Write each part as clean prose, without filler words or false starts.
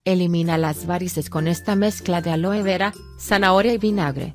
Elimina las varices con esta mezcla de aloe vera, zanahoria y vinagre.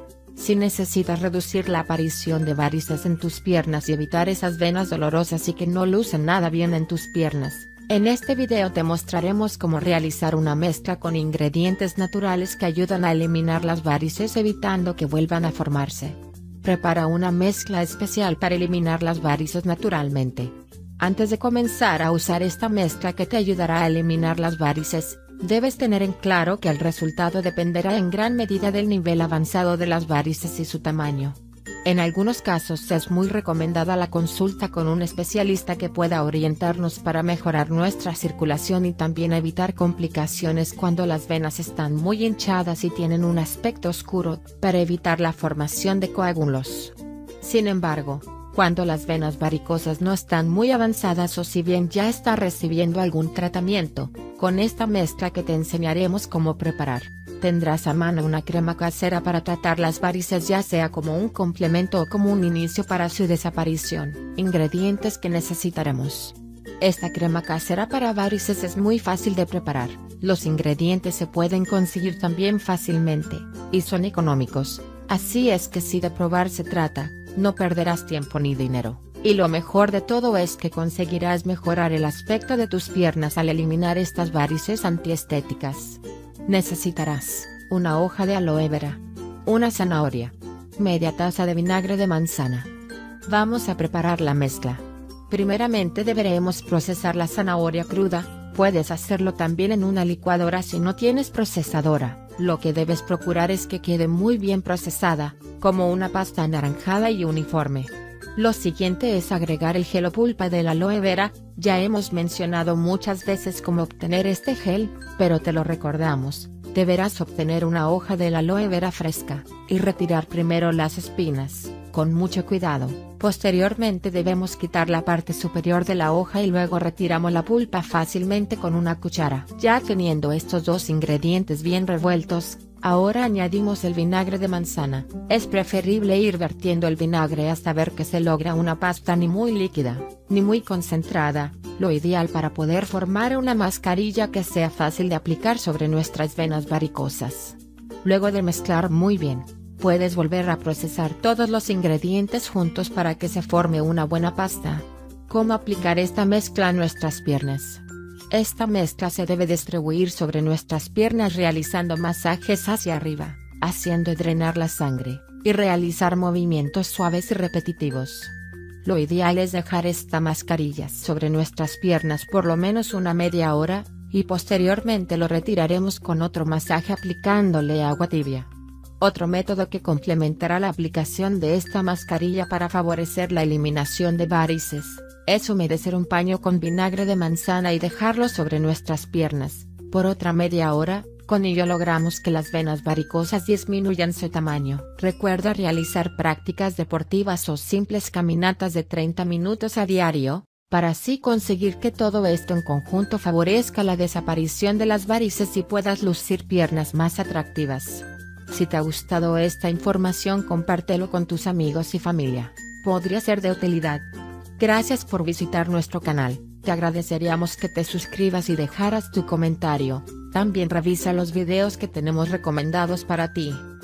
Si necesitas reducir la aparición de varices en tus piernas y evitar esas venas dolorosas y que no lucen nada bien en tus piernas, en este video te mostraremos cómo realizar una mezcla con ingredientes naturales que ayudan a eliminar las varices evitando que vuelvan a formarse. Prepara una mezcla especial para eliminar las varices naturalmente. Antes de comenzar a usar esta mezcla que te ayudará a eliminar las varices, debes tener en claro que el resultado dependerá en gran medida del nivel avanzado de las varices y su tamaño. En algunos casos es muy recomendada la consulta con un especialista que pueda orientarnos para mejorar nuestra circulación y también evitar complicaciones cuando las venas están muy hinchadas y tienen un aspecto oscuro, para evitar la formación de coágulos. Sin embargo, cuando las venas varicosas no están muy avanzadas o si bien ya está recibiendo algún tratamiento, con esta mezcla que te enseñaremos cómo preparar, tendrás a mano una crema casera para tratar las varices, ya sea como un complemento o como un inicio para su desaparición. Ingredientes que necesitaremos. Esta crema casera para varices es muy fácil de preparar, los ingredientes se pueden conseguir también fácilmente, y son económicos, así es que si de probar se trata, no perderás tiempo ni dinero, y lo mejor de todo es que conseguirás mejorar el aspecto de tus piernas al eliminar estas varices antiestéticas. Necesitarás una hoja de aloe vera, una zanahoria, media taza de vinagre de manzana. Vamos a preparar la mezcla. Primeramente deberemos procesar la zanahoria cruda, puedes hacerlo también en una licuadora si no tienes procesadora. Lo que debes procurar es que quede muy bien procesada, como una pasta anaranjada y uniforme. Lo siguiente es agregar el gel o pulpa del aloe vera, ya hemos mencionado muchas veces cómo obtener este gel, pero te lo recordamos, deberás obtener una hoja del aloe vera fresca, y retirar primero las espinas, con mucho cuidado. Posteriormente debemos quitar la parte superior de la hoja y luego retiramos la pulpa fácilmente con una cuchara. Ya teniendo estos dos ingredientes bien revueltos, ahora añadimos el vinagre de manzana. Es preferible ir vertiendo el vinagre hasta ver que se logra una pasta ni muy líquida, ni muy concentrada, lo ideal para poder formar una mascarilla que sea fácil de aplicar sobre nuestras venas varicosas. Luego de mezclar muy bien, puedes volver a procesar todos los ingredientes juntos para que se forme una buena pasta. ¿Cómo aplicar esta mezcla a nuestras piernas? Esta mezcla se debe distribuir sobre nuestras piernas realizando masajes hacia arriba, haciendo drenar la sangre, y realizar movimientos suaves y repetitivos. Lo ideal es dejar esta mascarilla sobre nuestras piernas por lo menos una media hora, y posteriormente lo retiraremos con otro masaje aplicándole agua tibia. Otro método que complementará la aplicación de esta mascarilla para favorecer la eliminación de varices, es humedecer un paño con vinagre de manzana y dejarlo sobre nuestras piernas, por otra media hora, con ello logramos que las venas varicosas disminuyan su tamaño. Recuerda realizar prácticas deportivas o simples caminatas de 30 minutos a diario, para así conseguir que todo esto en conjunto favorezca la desaparición de las varices y puedas lucir piernas más atractivas. Si te ha gustado esta información, compártelo con tus amigos y familia, podría ser de utilidad. Gracias por visitar nuestro canal, te agradeceríamos que te suscribas y dejaras tu comentario, también revisa los videos que tenemos recomendados para ti.